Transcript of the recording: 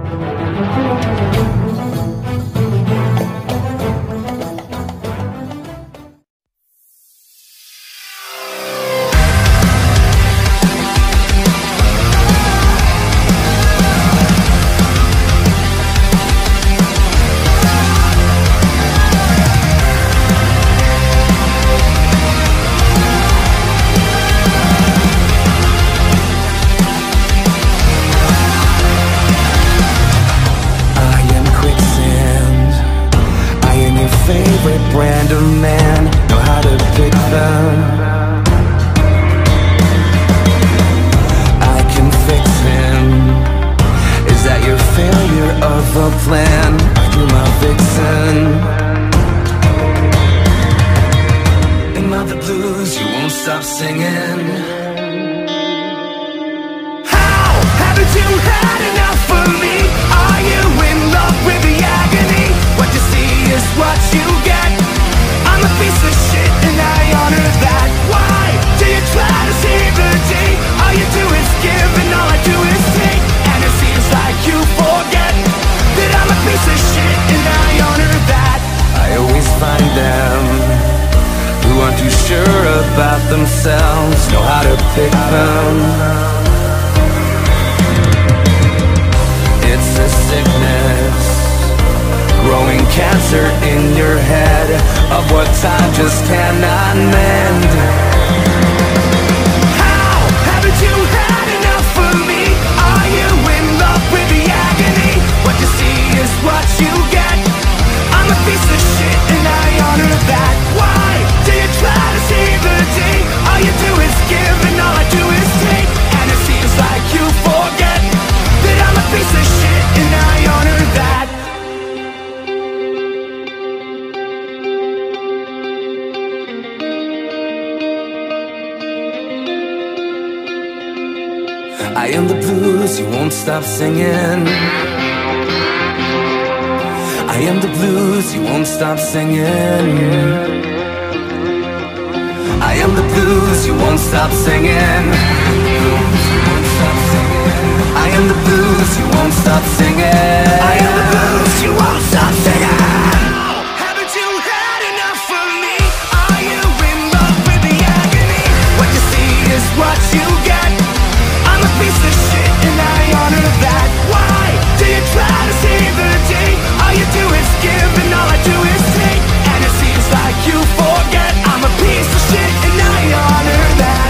Brand of man, know how to pick them. I can fix him. Is that your failure of a plan? Are you my vixen? In the blues, you won't stop singing. How haven't you had enough of me? Are you in love with the agony? What you see is what you get. I'm a piece of shit and I honor that. Why do you try to save the day? All you do is give and all I do is take. And it seems like you forget that I'm a piece of shit and I honor that. I always find them who aren't too sure about themselves, know how to pick them. It's a sickness, growing cancer in your head, of what time just cannot mend. How haven't you had enough of me? Are you in love with the agony? What you see is what you get. I'm a piece of shit and I honor that. Why do you try to save the day? All you do is give and all I do is take. And it seems like you forget that I'm a piece of shit and I honor that. I am the blues, you won't stop singing. I am the blues, you won't stop singing. I am the blues, you won't stop singing. I am the blues, you won't stop singing. I am the blues, you won't stop singing. Haven't you had enough of me? Are you in love with the agony? What you see is what you get. I'm a piece of shit and I honor that. Why do you try to save the day? All you do is give and all I do is take. And it seems like you forget I'm a piece of shit and I honor that.